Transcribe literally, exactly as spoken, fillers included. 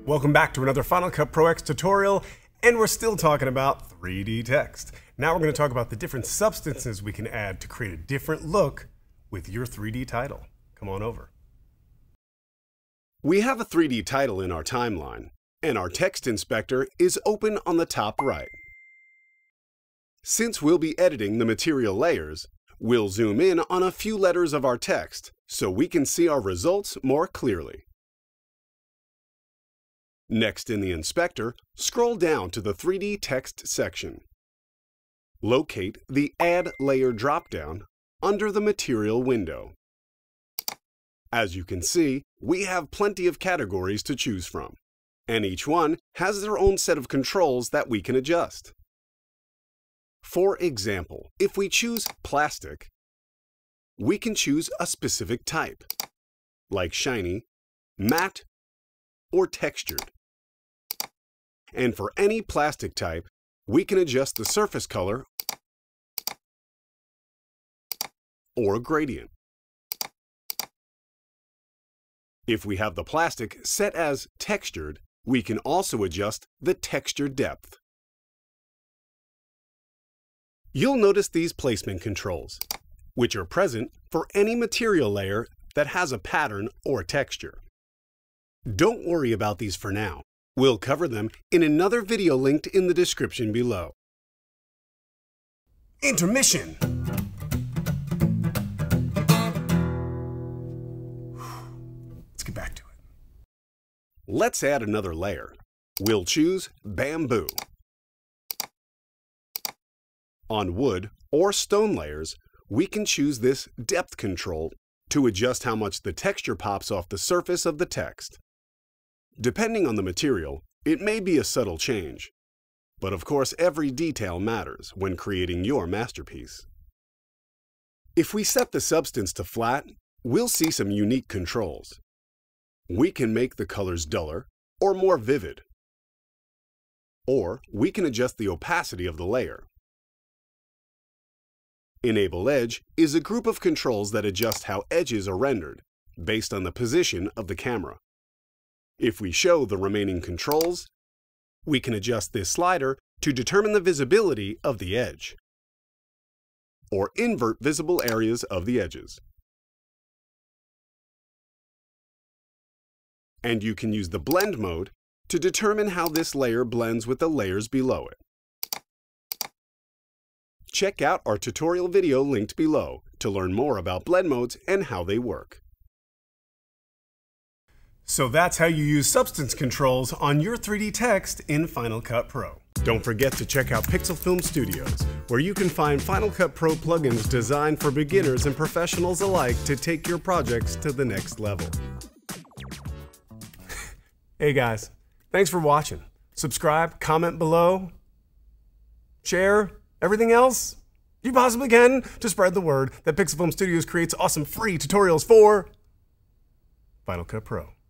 Welcome back to another Final Cut Pro X tutorial, and we're still talking about three D text. Now we're going to talk about the different substances we can add to create a different look with your three D title. Come on over. We have a three D title in our timeline, and our text inspector is open on the top right. Since we'll be editing the material layers, we'll zoom in on a few letters of our text so we can see our results more clearly. Next in the inspector, scroll down to the three D text section. Locate the Add Layer dropdown under the Material window. As you can see, we have plenty of categories to choose from, and each one has their own set of controls that we can adjust. For example, if we choose plastic, we can choose a specific type, like shiny, matte, or textured. And for any plastic type, we can adjust the surface color or gradient. If we have the plastic set as textured, we can also adjust the texture depth. You'll notice these placement controls, which are present for any material layer that has a pattern or texture. Don't worry about these for now. We'll cover them in another video linked in the description below. Intermission! Let's get back to it. Let's add another layer. We'll choose bamboo. On wood or stone layers, we can choose this depth control to adjust how much the texture pops off the surface of the text. Depending on the material, it may be a subtle change, but of course every detail matters when creating your masterpiece. If we set the substance to flat, we'll see some unique controls. We can make the colors duller or more vivid, or we can adjust the opacity of the layer. Enable Edge is a group of controls that adjust how edges are rendered based on the position of the camera. If we show the remaining controls, we can adjust this slider to determine the visibility of the edge, or invert visible areas of the edges. And you can use the blend mode to determine how this layer blends with the layers below it. Check out our tutorial video linked below to learn more about blend modes and how they work. So that's how you use substance controls on your three D text in Final Cut Pro. Don't forget to check out Pixel Film Studios, where you can find Final Cut Pro plugins designed for beginners and professionals alike to take your projects to the next level. Hey guys, thanks for watching. Subscribe, comment below, share, everything else you possibly can to spread the word that Pixel Film Studios creates awesome free tutorials for Final Cut Pro.